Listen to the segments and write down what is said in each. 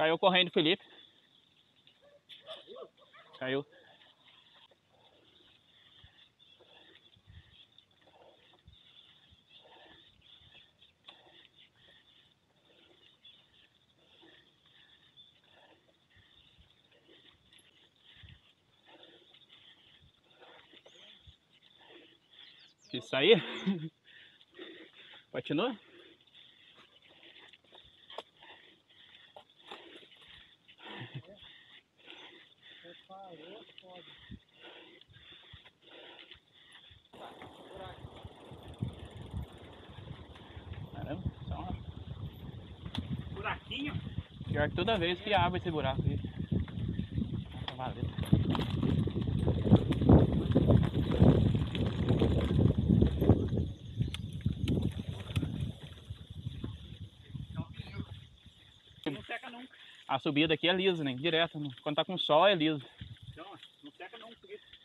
Caiu correndo, Felipe. Caiu. Isso aí. Continua. Caramba, só uma... buraquinho. Pior que toda vez que abre esse buraco aí. Tá valendo. Não seca nunca. A subida aqui é lisa, né? Direto. Quando tá com sol é liso. Então, não seca nunca.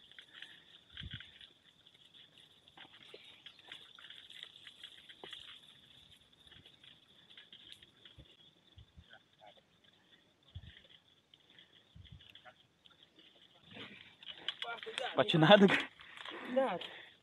Bate nada. Nada.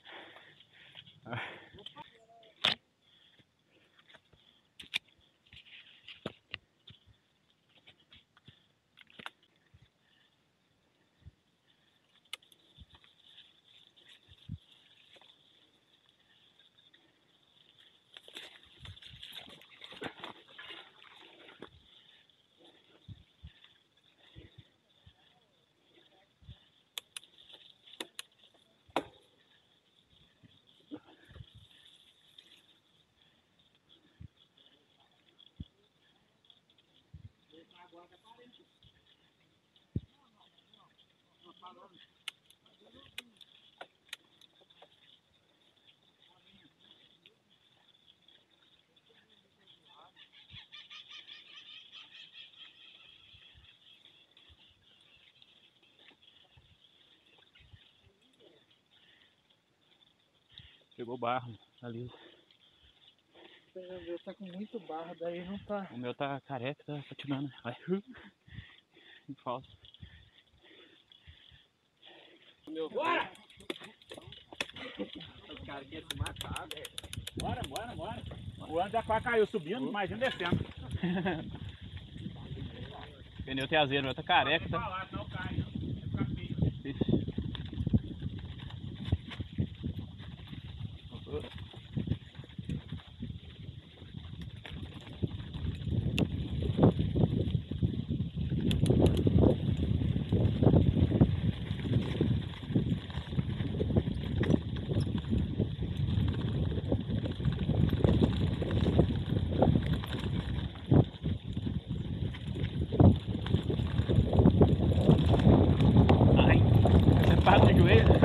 Pegou barro ali. O meu tá com muito barro, daí não tá. O meu tá careca, tá patinando. Vai. Falso. Bora! Os caras querem se matar, velho. Bora, bora, bora. O ano já quase caiu subindo, imagina descendo. Pneu traseiro, o meu tá careca, tá? Falar, não cai, não. Vai ficar feio. Ixi. Ai, você passa de joelho.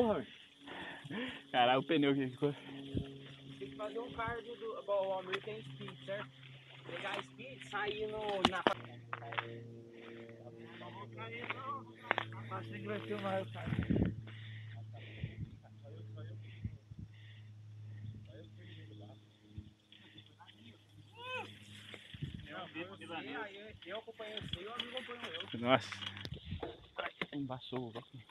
porra. Caralho, o pneu que ficou. Tem que fazer um cardio do... Bom, o Almir tem speed, certo? Pegar speed, sair na... Acho que vai filmar o cara. Eu acompanhei você e o amigo acompanhou eu. Nossa. Embaçou o óculos.